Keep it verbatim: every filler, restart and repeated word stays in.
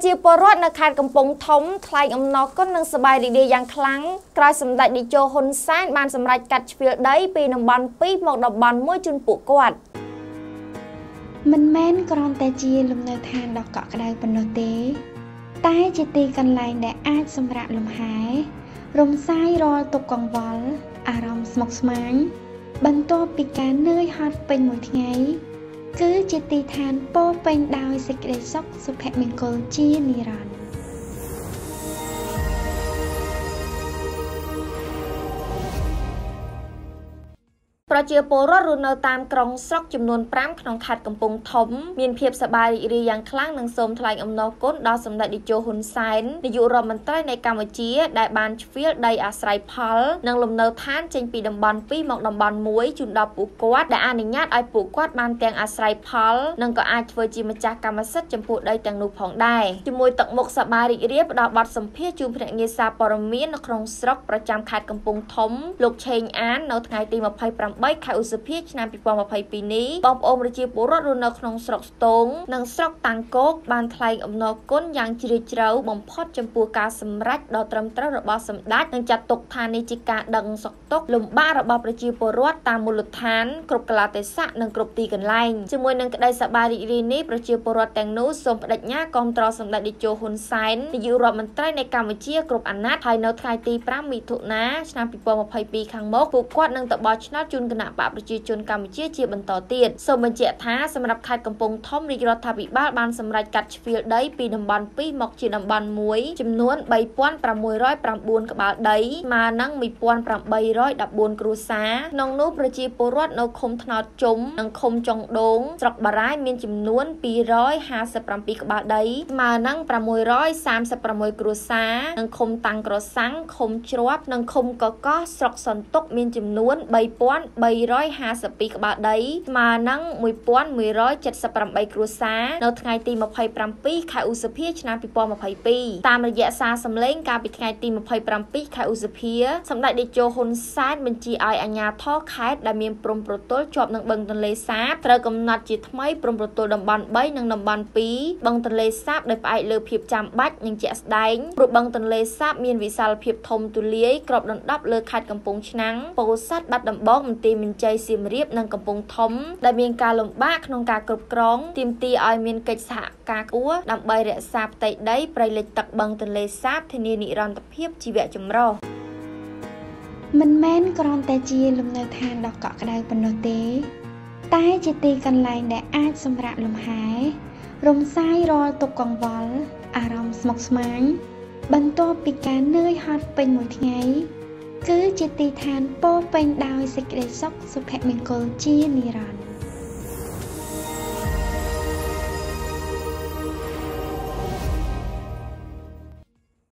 ជាពលរដ្ឋនៅខេត្តកំពង់ធំថ្លែងអំណរគុណនិងសប្បាយរីករាយយ៉ាងខ្លាំងក្រោយសម្ដេចតេជោហ៊ុនសែនបានសម្រេចកាត់ជ្រៀលដីពីតំបន់ពីរមកតំបន់មួយជូនពួកគាត់មិនមែនគ្រាន់តែជាលំនៅឋានដ៏កក់ក្ដៅប៉ុណ្ណោះទេតែជាទីកន្លែងដែលអាចសម្រាកលំហែរំសាយរាល់ទុក្ខកង្វល់អារម្មណ៍ស្មុគស្មាញបន្ទាប់ពីការនឿយហត់ពេញមួយថ្ងៃគឺជាទីឋានពោពេញដោយសេចក្តីសុខសុភមង្គលជានិរន្តរ៍ប្រជាពលរដ្ឋរស់នៅតាមក្រុងស្រុកចំនួនប្រាំក្នុងខេត្តកំពង់ធំមានភាពសប្បាយរីករាយយ៉ាងខ្លាំងនិងសូមថ្លែងអំណរគុណដល់សម្ដេចតេជោហ៊ុនសែននាយករដ្ឋមន្ត្រីនៃកម្ពុជាដែលបានជ្រៀលដីអាស្រ័យផលនិងលំនៅឋានចេញពីតំបន់ពីរមកតំបន់មួយជូនដល់ពួកគាត់ដែលអនុញ្ញាតឲ្យពួកគាត់បានទាំងអាស្រ័យផលនិងក៏អាចធ្វើជាម្ចាស់កម្មសិទ្ធិចំពោះដីទាំងនោះផងដែរជាមួយទឹកមុខសប្បាយរីករាយផ្ដល់បទសម្ភាសន៍ជូនភ្នាក់ងារសារព័ត៌មាននៅក្នុងស្រុកប្រចាំខេត្តកំពង់ធំលោកឆេងអាននៅថ្ងៃទីម្ភៃប្រាំខែឧសភាឆ្នាំពីរពាន់ម្ភៃពីរនេះបងប្អូនប្រជាពលរដ្ឋរស់នៅក្នុងស្រុកស្ទងនិងស្រុកតាំងគោកបានថ្លែងអំណរគុណយ៉ាងជ្រាលជ្រៅបំផុតចំពោះការសម្រេចដ៏ត្រឹមត្រូវរបស់សម្ដេចនិងចាត់ទុកថានេះជាការដឹងសុខទុក្ខលំបាករបស់ប្រជាពលរដ្ឋតាមមូលដ្ឋានគ្រប់កលៈទេសៈនិងគ្រប់ទីកន្លែងជាមួយនឹងក្តីសប្បាយរីករាយនេះប្រជាពលរដ្ឋទាំងនោះសូមបដិញ្ញាគាំទ្រសម្ដេចតេជោហ៊ុនសែននាយករដ្ឋមន្ត្រីនៃកម្ពុជាគ្រប់អាណត្តិហើយនៅថ្ងៃទីប្រាំមិថុនាឆ្នាំពីរពាន់ម្ភៃពីរខាងមុខពួកគាត់នឹងទៅបោះឆ្នោតជូនគណៈបកប្រជាជនកម្ពុជាជាបន្តទៀតសូមបញ្ជាក់ថាសម្រាប់ខេត្តកំពង់ធំរាជរដ្ឋាភិបាលបានសម្រេចកាត់ជ្រៀលដីពីតំបន់ពីរមកជាតំបន់មួយចំនួនបីពាន់ប្រាំមួយរយប្រាំបួនក្បាលដីស្មើនឹងមួយពាន់ប្រាំបីរយដប់បួនគ្រួសារក្នុងនោះប្រជាពលរដ្ឋនៅឃុំថ្នោតជុំនិងឃុំចុងដូងស្រុកបារាយមានចំនួនពីររយហាសិបប្រាំពីរក្បាលដីស្មើនឹងប្រាំមួយរយសាមសិបប្រាំមួយគ្រួសារនិងឃុំតាំងក្រសាំងឃុំជ្រប់និងឃុំកកោះស្រុកសន្ទុកមានចំនួនបីពាន់បីរយហាសិបពីរក្បាលដីស្មើនឹងមួយពាន់មួយរយចិតសិបប្រាំបីគ្រួសារនៅថ្ងៃទីម្ភៃប្រាំពីរខែឧសភាឆ្នាំពីរពាន់ម្ភៃពីរតាមរយៈសារសម្លេងកាលពីថ្ងៃទីម្ភៃប្រាំពីរខែឧសភាសម្ដេចតេជោហ៊ុនសែនបញ្ជាឲ្យអាជ្ញាធរខេត្តដែលមានព្រំប្រទល់ជាប់នឹងបឹងទន្លេសាបត្រូវកំណត់ជាថ្មីព្រំប្រទល់តំបន់បីនិងតំបន់ពីរបឹងទន្លេសាបដោយផ្អែកលើភាពចាំបាច់និងជាក់ស្ដែងព្រោះបឹងទន្លេសាបមានវិសាលភាពធំទូលាយគ្របដណ្ដប់លើខេត្តកំពង់ឆ្នាំងពោធិ៍សាត់បាត់ដំបងមន្ទីរមានជ័យសៀមរាបនិងកំពង់ធំដែលមានការលំបាកក្នុងការគ្រប់គ្រងទាមទារឲ្យមានកិច្ចសហការខ្ពស់ដើម្បីរក្សាផ្ទៃដីព្រៃលិចទឹកបឹងទន្លេសាបធានានិរន្តរភាពជីវៈចម្រុះមិនមែនគ្រាន់តែជាលំនៅឋានដ៏កក់ក្ដៅប៉ុណ្ណោះទេតែជាទីកន្លែងដែលអាចសម្រាកលំហែរំសាយរាល់ទុក្ខកង្វល់អារម្មណ៍ស្មុគស្មាញបន្ទាប់ពីការនឿយហត់ពេញមួយថ្ងៃគឺជាទីឋានពោពេញដោយសេចក្តីសុខសុភមង្គលជានិរន្តរ៍